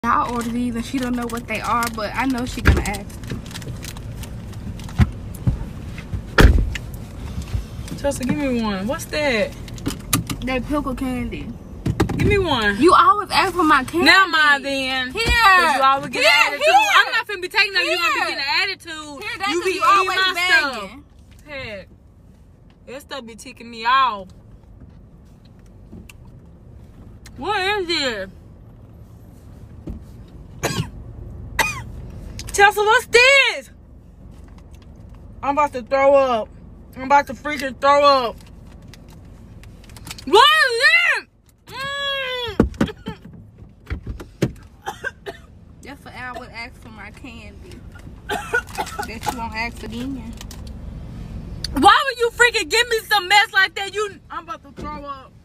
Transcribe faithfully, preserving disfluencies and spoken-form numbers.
I ordered these and she don't know what they are, but I know she gonna ask. Chelsea, give me one. What's that? They pickle candy. Give me one. You always ask for my candy. Never mind then. Here. Cause you always get Here, an attitude. here. I'm not finna be taking that. You gonna be Here. getting an attitude. Here, that's you 'cause be you eating always my begging. stuff. Heck. That stuff be ticking me off. What is it? Chelsea, what's this? I'm about to throw up. I'm about to freaking throw up. What is it? Mm. Just for I would ask for my candy. That you won't ask again. Why would you freaking give me some mess like that? You, I'm about to throw up.